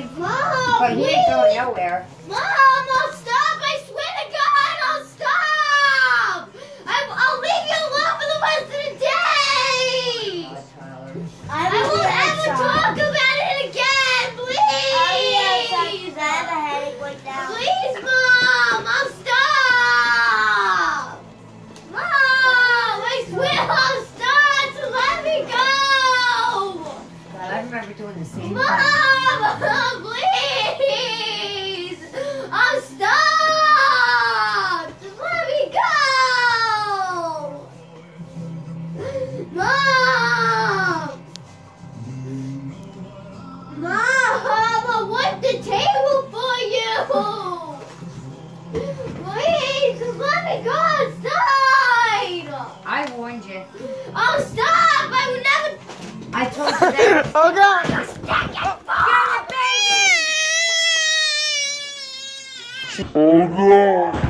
leave. Mom, But he ain't going nowhere. Mom, I'll stop. I swear to God, I'll stop. I'll leave you alone for the rest of the day. Oh, Tyler. I won't ever talk about it again, please. I'll be outside because I have a headache right now. Please, Mom, I'll stop. Mom, I swear I'll stop. So let me go. God, I remember doing the same thing. Mom, please! I'll stop! Just let me go! Mom! Mom, I'll wipe the table for you! Please, just let me go outside! I warned you. Oh, stop! I would never... I told you that. Oh God! Oh, God.